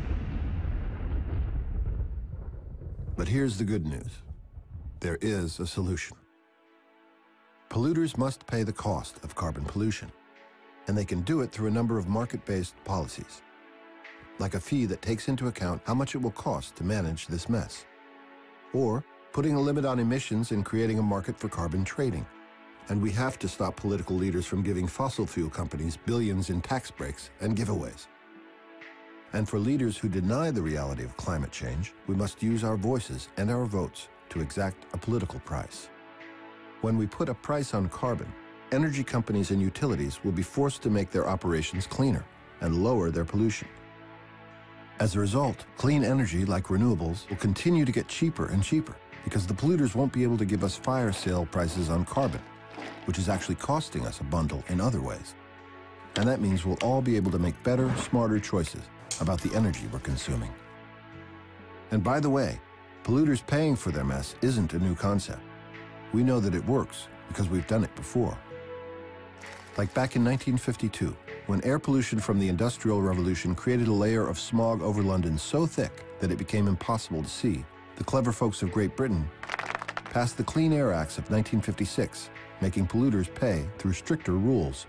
But here's the good news. There is a solution. Polluters must pay the cost of carbon pollution, and they can do it through a number of market-based policies, like a fee that takes into account how much it will cost to manage this mess, or putting a limit on emissions and creating a market for carbon trading. And we have to stop political leaders from giving fossil fuel companies billions in tax breaks and giveaways. And for leaders who deny the reality of climate change, we must use our voices and our votes to exact a political price. When we put a price on carbon, energy companies and utilities will be forced to make their operations cleaner and lower their pollution. As a result, clean energy like renewables will continue to get cheaper and cheaper because the polluters won't be able to give us fire sale prices on carbon, which is actually costing us a bundle in other ways. And that means we'll all be able to make better, smarter choices about the energy we're consuming. And by the way, polluters paying for their mess isn't a new concept. We know that it works because we've done it before. Like back in 1952, when air pollution from the Industrial Revolution created a layer of smog over London so thick that it became impossible to see, the clever folks of Great Britain passed the Clean Air Acts of 1956, making polluters pay through stricter rules.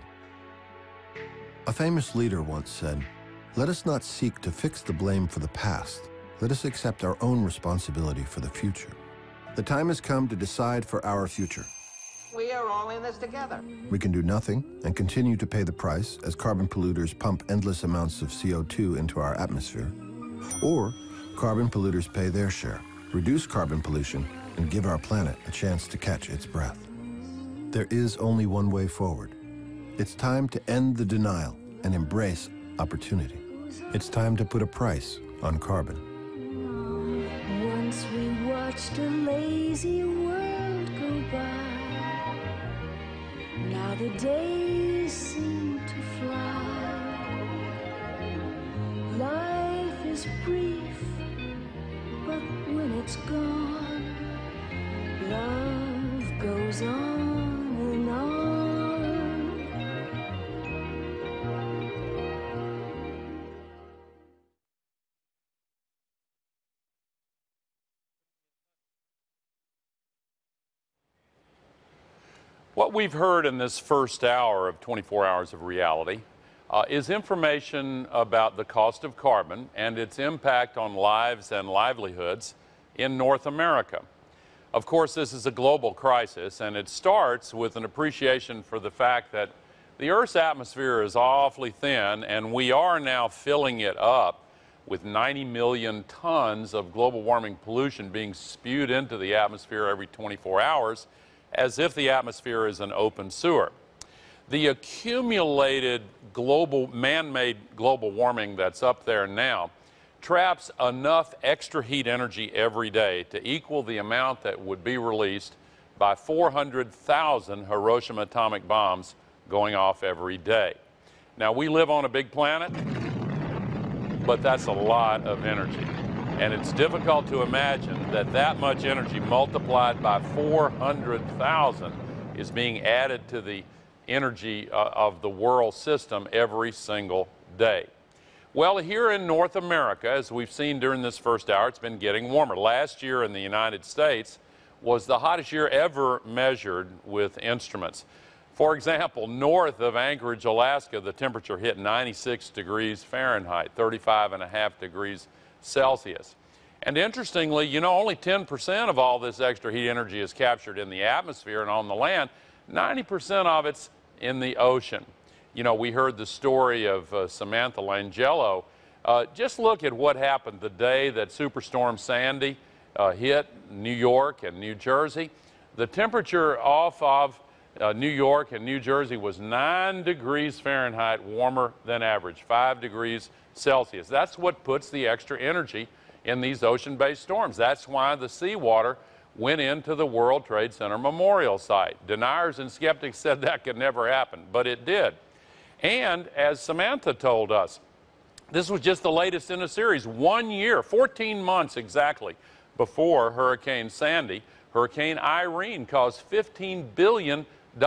A famous leader once said, "Let us not seek to fix the blame for the past. Let us accept our own responsibility for the future." The time has come to decide for our future. We are all in this together. We can do nothing and continue to pay the price as carbon polluters pump endless amounts of CO2 into our atmosphere. Or carbon polluters pay their share, reduce carbon pollution, and give our planet a chance to catch its breath. There is only one way forward. It's time to end the denial and embrace opportunity. It's time to put a price on carbon. Once we watched a lazy world go by. Now the days seem to fly. Life is brief, but when it's gone, love goes on and on. What we've heard in this first hour of 24 Hours of Reality is information about the cost of carbon and its impact on lives and livelihoods in North America. Of course, this is a global crisis, and it starts with an appreciation for the fact that the Earth's atmosphere is awfully thin, and we are now filling it up with 90 million tons of global warming pollution being spewed into the atmosphere every 24 hours, as if the atmosphere is an open sewer. The accumulated global, man-made global warming that's up there now traps enough extra heat energy every day to equal the amount that would be released by 400,000 Hiroshima atomic bombs going off every day. Now, we live on a big planet, but that's a lot of energy. And it's difficult to imagine that that much energy multiplied by 400,000 is being added to the energy of the world system every single day. Well, here in North America, as we've seen during this first hour, it's been getting warmer. Last year in the United States was the hottest year ever measured with instruments. For example, north of Anchorage, Alaska, the temperature hit 96 degrees Fahrenheit, 35.5 degrees Celsius. And interestingly, you know, only 10% of all this extra heat energy is captured in the atmosphere and on the land. 90% of it's in the ocean. You know, we heard the story of Samantha Langelo. Just look at what happened the day that Superstorm Sandy hit New York and New Jersey. The temperature off of New York and New Jersey was 9 degrees Fahrenheit warmer than average, 5 degrees Celsius. That's what puts the extra energy in these ocean-based storms. That's why the seawater went into the World Trade Center Memorial Site. Deniers and skeptics said that could never happen, but it did. And as Samantha told us, this was just the latest in a series. 1 year, 14 months exactly before Hurricane Sandy, Hurricane Irene caused $15 billion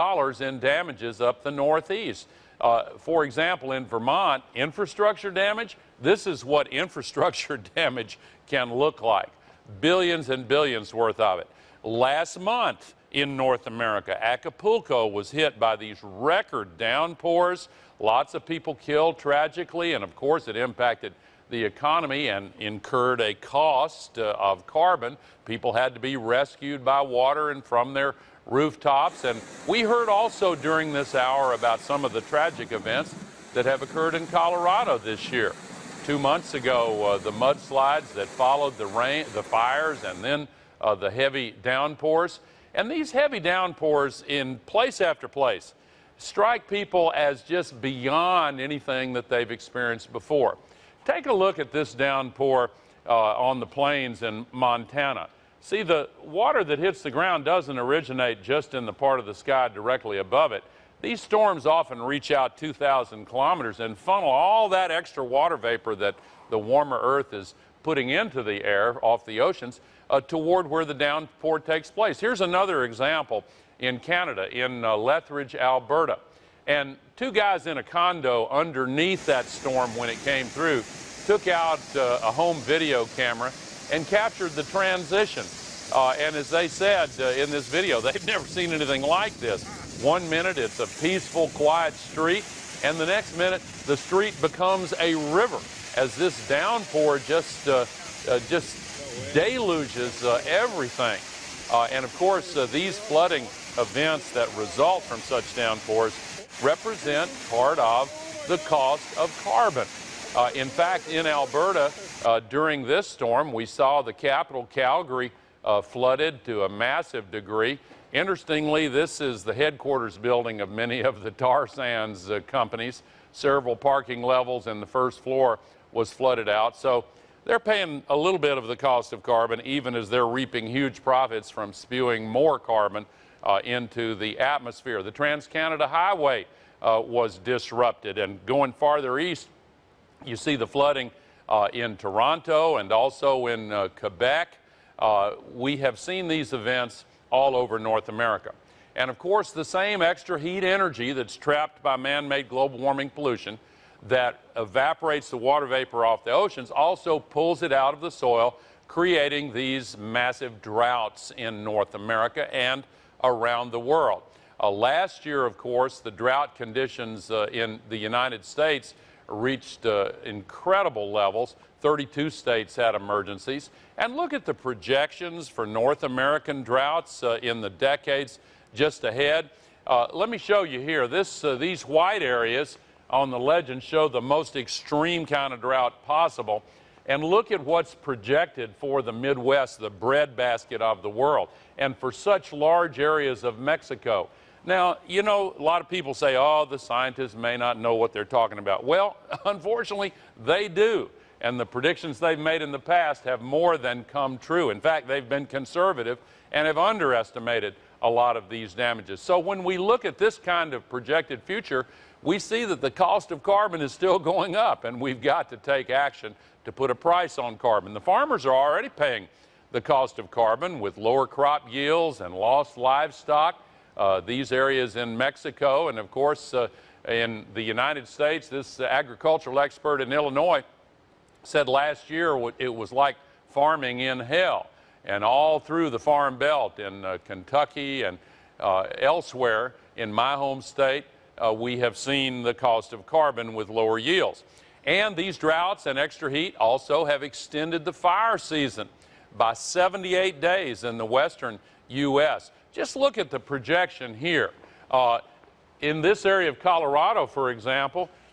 in damages up the Northeast. For example, in Vermont, infrastructure damage, this is what infrastructure damage can look like. Billions and billions worth of it. Last month in North America, Acapulco was hit by these record downpours. Lots of people killed tragically, and of course it impacted the economy and incurred a cost of carbon. People had to be rescued by water and from their rooftops. And we heard also during this hour about some of the tragic events that have occurred in Colorado this year. 2 months ago, the mudslides that followed the rain, the fires, and then the heavy downpours. And these heavy downpours in place after place strike people as just beyond anything that they've experienced before. Take a look at this downpour on the plains in Montana. See, the water that hits the ground doesn't originate just in the part of the sky directly above it. These storms often reach out 2,000 kilometers and funnel all that extra water vapor that the warmer Earth is putting into the air off the oceans toward where the downpour takes place. Here's another example in Canada, in Lethbridge, Alberta. And two guys in a condo underneath that storm when it came through took out a home video camera and captured the transition. And as they said in this video, they've never seen anything like this. 1 minute it's a peaceful, quiet street, and the next minute the street becomes a river as this downpour just deluges everything. And of course, these flooding events that result from such downpours represent part of the cost of carbon. In fact, in Alberta, during this storm, we saw the capital, Calgary, flooded to a massive degree. Interestingly, this is the headquarters building of many of the tar sands companies. Several parking levels and the first floor was flooded out. So they're paying a little bit of the cost of carbon, even as they're reaping huge profits from spewing more carbon into the atmosphere. The Trans-Canada Highway was disrupted, and going farther east, you see the flooding in Toronto and also in Quebec. We have seen these events all over North America. And of course, the same extra heat energy that's trapped by man-made global warming pollution that evaporates the water vapor off the oceans also pulls it out of the soil, creating these massive droughts in North America and around the world. Last year, of course, the drought conditions in the United States reached incredible levels. 32 states had emergencies. And look at the projections for North American droughts in the decades just ahead. Let me show you here. These white areas on the legend show the most extreme kind of drought possible. And look at what's projected for the Midwest, the breadbasket of the world, and for such large areas of Mexico. Now, you know, a lot of people say, oh, the scientists may not know what they're talking about. Well, unfortunately, they do. And the predictions they've made in the past have more than come true. In fact, they've been conservative and have underestimated a lot of these damages. So when we look at this kind of projected future, we see that the cost of carbon is still going up, and we've got to take action to put a price on carbon. The farmers are already paying the cost of carbon with lower crop yields and lost livestock. These areas in Mexico and, of course, in the United States, this agricultural expert in Illinois said last year it was like farming in hell. And all through the Farm Belt in Kentucky and elsewhere in my home state, we have seen the cost of carbon with lower yields. And these droughts and extra heat also have extended the fire season by 78 days in the western U.S. Just look at the projection here. In this area of Colorado, for example,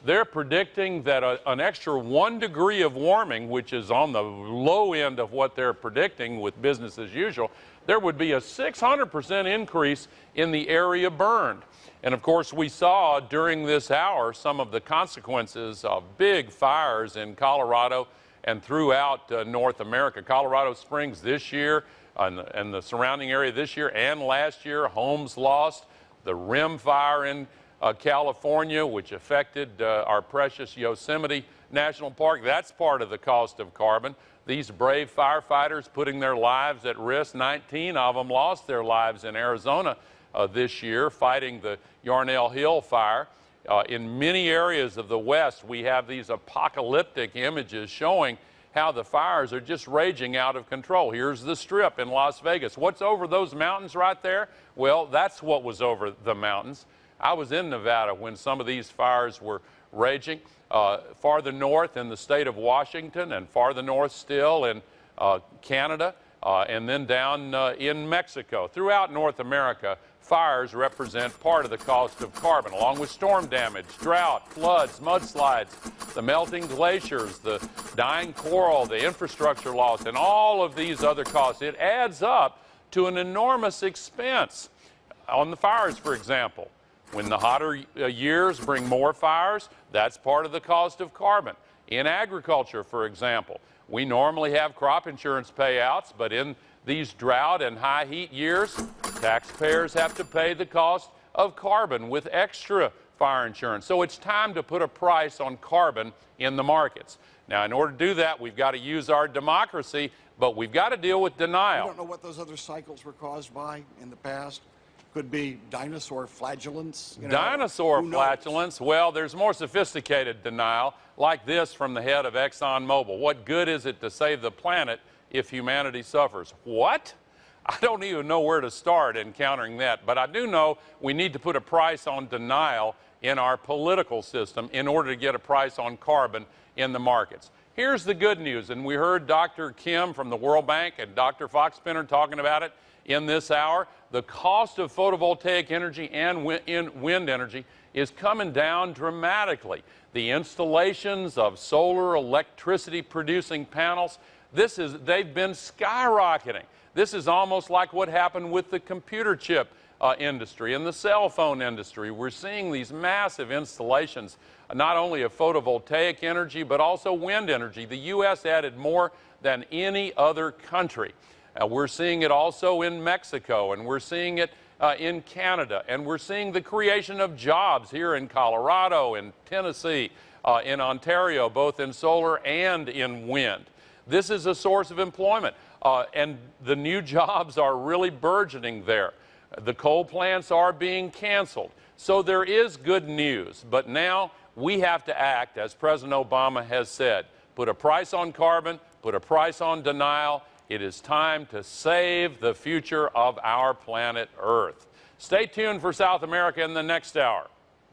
they're predicting that an extra 1 degree of warming, which is on the low end of what they're predicting with business as usual, there would be a 600% increase in the area burned. And of course, we saw during this hour some of the consequences of big fires in Colorado and throughout North America. Colorado Springs this year and the surrounding area this year and last year, homes lost. The Rim Fire in California, which affected our precious Yosemite National Park, that's part of the cost of carbon. These brave firefighters putting their lives at risk, 19 of them lost their lives in Arizona this year fighting the Yarnell Hill fire. In many areas of the West, we have these apocalyptic images showing how the fires are just raging out of control. Here's the Strip in Las Vegas. What's over those mountains right there? Well, that's what was over the mountains. I was in Nevada when some of these fires were raging. Farther north in the state of Washington, and farther north still in Canada, and then down in Mexico. Throughout North America, fires represent part of the cost of carbon, along with storm damage, drought, floods, mudslides, the melting glaciers, the dying coral, the infrastructure loss, and all of these other costs. It adds up to an enormous expense. On the fires, for example, when the hotter years bring more fires, that's part of the cost of carbon. In agriculture, for example, we normally have crop insurance payouts, but in these drought and high heat years, taxpayers have to pay the cost of carbon with extra fire insurance. So it's time to put a price on carbon in the markets. Now, in order to do that, we've got to use our democracy, but we've got to deal with denial. I don't know what those other cycles were caused by in the past. Could be dinosaur flatulence. Dinosaur flatulence? Well, there's more sophisticated denial, like this from the head of ExxonMobil. What good is it to save the planet if humanity suffers? What? I don't even know where to start in countering that, but I do know we need to put a price on denial in our political system in order to get a price on carbon in the markets. Here's the good news, and we heard Dr. Kim from the World Bank and Dr. Foxpinner talking about it in this hour. The cost of photovoltaic energy and wind energy is coming down dramatically. The installations of solar electricity producing panels, they've been skyrocketing. This is almost like what happened with the computer chip industry and the cell phone industry. We're seeing these massive installations, not only of photovoltaic energy, but also wind energy. The U.S. added more than any other country. We're seeing it also in Mexico, and we're seeing it in Canada, and we're seeing the creation of jobs here in Colorado, in Tennessee, in Ontario, both in solar and in wind. This is a source of employment, and the new jobs are really burgeoning there. The coal plants are being canceled. So there is good news, but now we have to act, as President Obama has said, put a price on carbon, put a price on denial. It is time to save the future of our planet Earth. Stay tuned for South America in the next hour.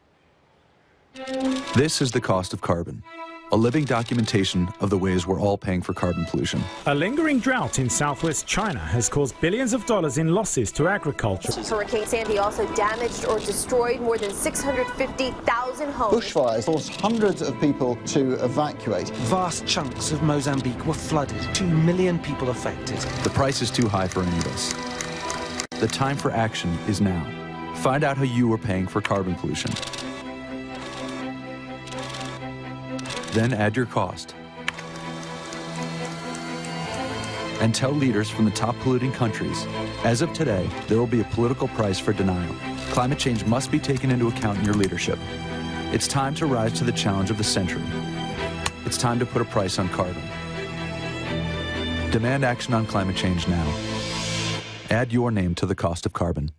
This is The Cost of Carbon, a living documentation of the ways we're all paying for carbon pollution. A lingering drought in southwest China has caused billions of dollars in losses to agriculture. Hurricane Sandy also damaged or destroyed more than 650,000 homes. Bushfires forced hundreds of people to evacuate. Vast chunks of Mozambique were flooded, 2 million people affected. The price is too high for any of us. The time for action is now. Find out how you are paying for carbon pollution. Then add your cost. And tell leaders from the top polluting countries, as of today, there will be a political price for denial. Climate change must be taken into account in your leadership. It's time to rise to the challenge of the century. It's time to put a price on carbon. Demand action on climate change now. Add your name to the cost of carbon.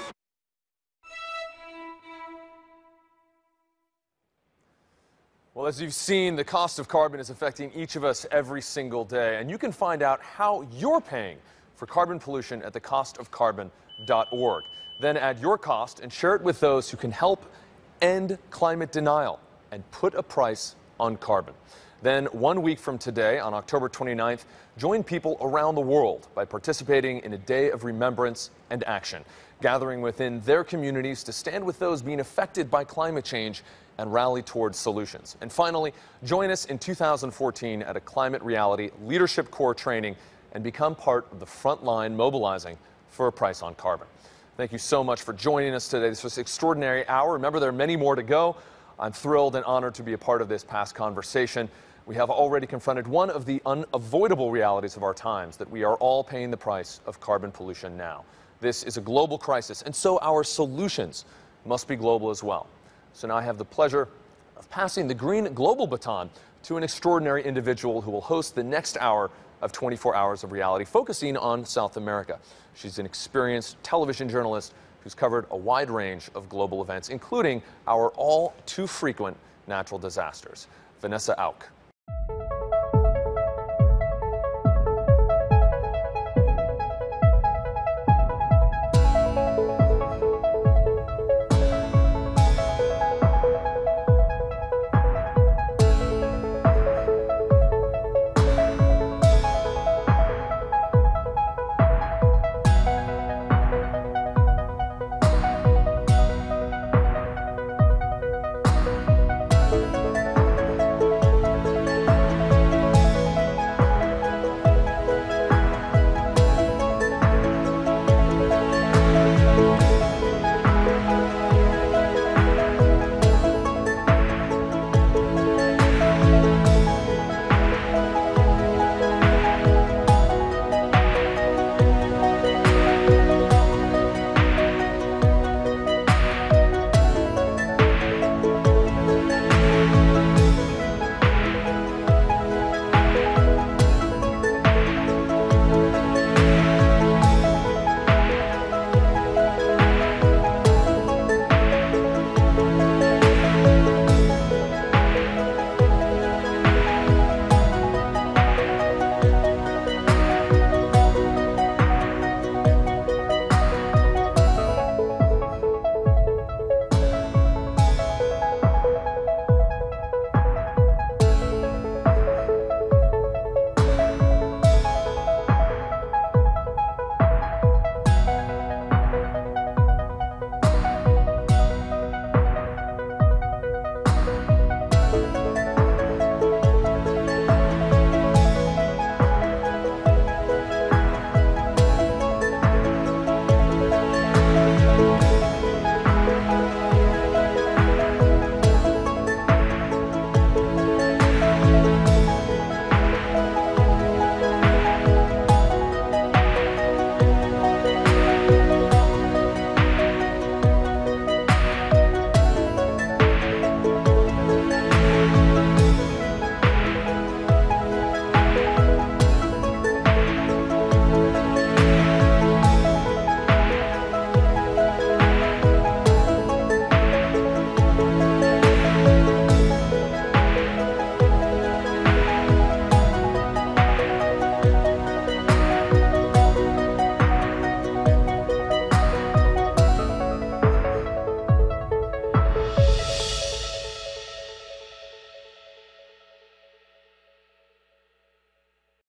Well, as you've seen, the cost of carbon is affecting each of us every single day, and you can find out how you're paying for carbon pollution at thecostofcarbon.org. Then add your cost and share it with those who can help end climate denial and put a price on carbon. Then 1 week from today, on October 29th, join people around the world by participating in a day of remembrance and action. gathering within their communities to stand with those being affected by climate change and rally towards solutions. And finally, join us in 2014 at a Climate Reality Leadership Corps training and become part of the front line mobilizing for a price on carbon. Thank you so much for joining us today. This was an extraordinary hour. Remember, there are many more to go. I'm thrilled and honored to be a part of this past conversation. We have already confronted one of the unavoidable realities of our times, that we are all paying the price of carbon pollution now. This is a global crisis, and so our solutions must be global as well. So now I have the pleasure of passing the green global baton to an extraordinary individual who will host the next hour of 24 Hours of Reality, focusing on South America. She's an experienced television journalist who's covered a wide range of global events, including our all too frequent natural disasters. Vanessa Auk.